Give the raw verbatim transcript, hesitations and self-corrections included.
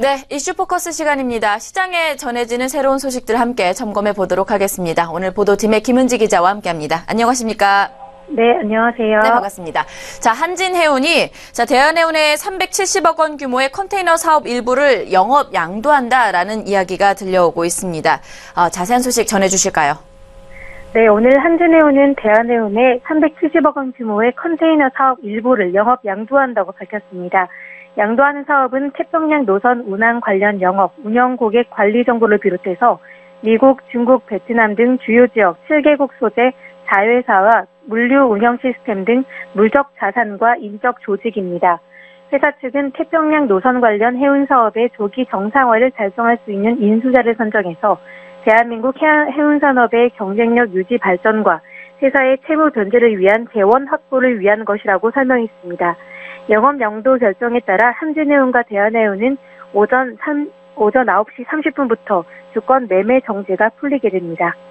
네, 이슈 포커스 시간입니다. 시장에 전해지는 새로운 소식들 함께 점검해 보도록 하겠습니다. 오늘 보도팀의 김은지 기자와 함께합니다. 안녕하십니까? 네, 안녕하세요. 네, 반갑습니다. 자, 한진해운이 자 대한해운의 삼백칠십억 원 규모의 컨테이너 사업 일부를 영업 양도한다라는 이야기가 들려오고 있습니다. 어, 자세한 소식 전해주실까요? 네, 오늘 한진해운은 대한해운의 삼백칠십억 원 규모의 컨테이너 사업 일부를 영업 양도한다고 밝혔습니다. 양도하는 사업은 태평양 노선 운항 관련 영업, 운영 고객 관리 정보를 비롯해서 미국, 중국, 베트남 등 주요 지역 칠 개국 소재 자회사와 물류 운영 시스템 등 물적 자산과 인적 조직입니다. 회사 측은 태평양 노선 관련 해운 사업의 조기 정상화를 달성할 수 있는 인수자를 선정해서 대한민국 해운 산업의 경쟁력 유지 발전과 회사의 채무 변제를 위한 재원 확보를 위한 것이라고 설명했습니다. 영업 양도 결정에 따라 한진해운과 대한해운은 오전, 삼, 오전 아홉 시 삼십 분부터 주권 매매 정지가 풀리게 됩니다.